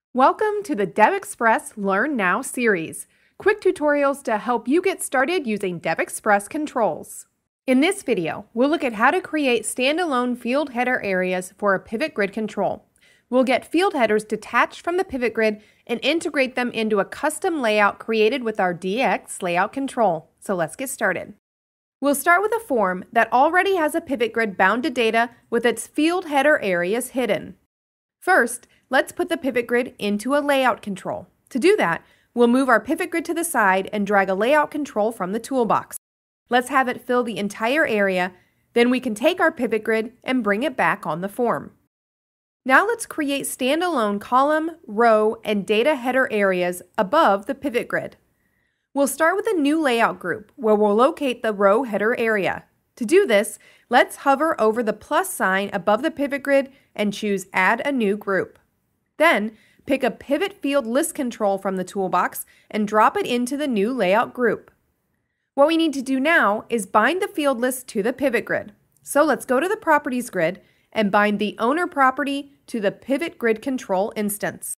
Welcome to the DevExpress Learn Now series, quick tutorials to help you get started using DevExpress controls. In this video, we'll look at how to create standalone field header areas for a pivot grid control. We'll get field headers detached from the pivot grid and integrate them into a custom layout created with our DX layout control. So let's get started. We'll start with a form that already has a pivot grid bound to data with its field header areas hidden. First, let's put the pivot grid into a layout control. To do that, we'll move our pivot grid to the side and drag a layout control from the toolbox. Let's have it fill the entire area, then we can take our pivot grid and bring it back on the form. Now let's create standalone column, row, and data header areas above the pivot grid. We'll start with a new layout group where we'll locate the row header area. To do this, let's hover over the plus sign above the pivot grid and choose Add a New Group. Then, pick a Pivot Field List control from the toolbox and drop it into the new layout group. What we need to do now is bind the field list to the pivot grid. So let's go to the Properties grid and bind the owner property to the Pivot Grid Control instance.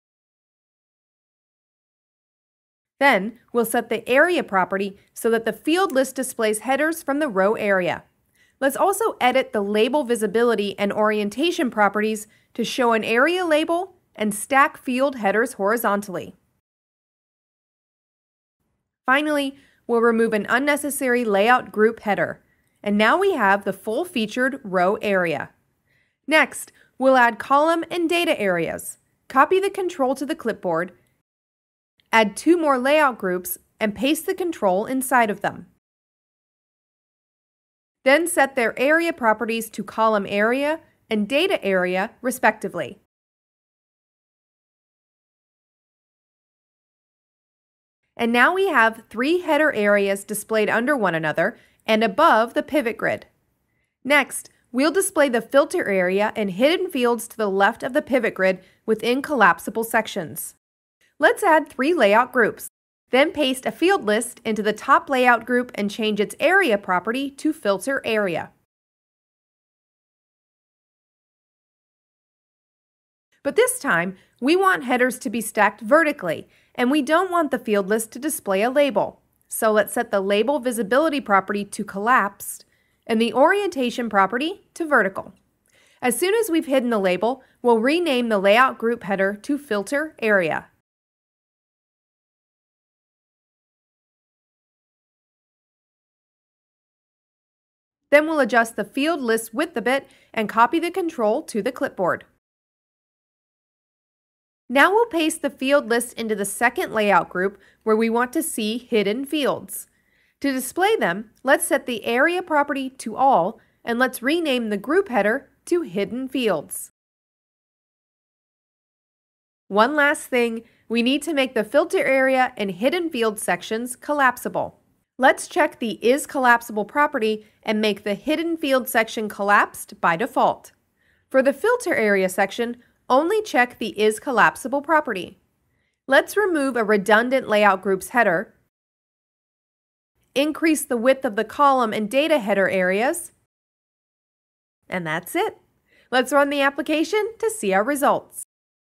Then, we'll set the area property so that the field list displays headers from the row area. Let's also edit the label visibility and orientation properties to show an area label and stack field headers horizontally. Finally, we'll remove an unnecessary layout group header. And now we have the full-featured row area. Next, we'll add column and data areas. Copy the control to the clipboard, add 2 more layout groups, and paste the control inside of them. Then set their area properties to column area and data area, respectively. And now we have 3 header areas displayed under one another and above the pivot grid. Next, we'll display the filter area and hidden fields to the left of the pivot grid within collapsible sections. Let's add 3 layout groups. Then paste a field list into the top layout group and change its area property to filter area. But this time, we want headers to be stacked vertically, and we don't want the field list to display a label. So let's set the label visibility property to collapsed and the orientation property to vertical. As soon as we've hidden the label, we'll rename the layout group header to filter area. Then we'll adjust the field list width a bit and copy the control to the clipboard. Now we'll paste the field list into the second layout group where we want to see hidden fields. To display them, let's set the area property to all and let's rename the group header to hidden fields. One last thing, we need to make the filter area and hidden field sections collapsible. Let's check the Is Collapsible property and make the hidden field section collapsed by default. For the filter area section, only check the Is Collapsible property. Let's remove a redundant layout group's header, increase the width of the column and data header areas, and that's it. Let's run the application to see our results.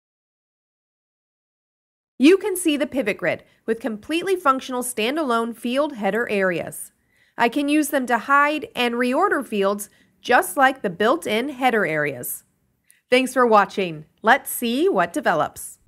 You can see the pivot grid with completely functional standalone field header areas. I can use them to hide and reorder fields just like the built-in header areas. Thanks for watching. Let's see what develops.